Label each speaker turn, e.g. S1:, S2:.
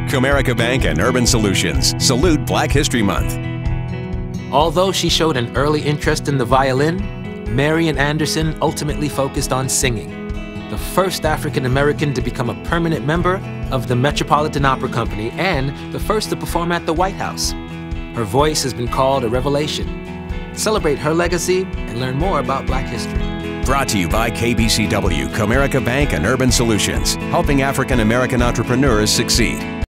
S1: Comerica Bank and Urban Solutions salute Black History Month.
S2: Although she showed an early interest in the violin, Marian Anderson ultimately focused on singing. The first African American to become a permanent member of the Metropolitan Opera Company and the first to perform at the White House. Her voice has been called a revelation. Celebrate her legacy and learn more about Black history.
S1: Brought to you by KBCW, Comerica Bank and Urban Solutions, helping African American entrepreneurs succeed.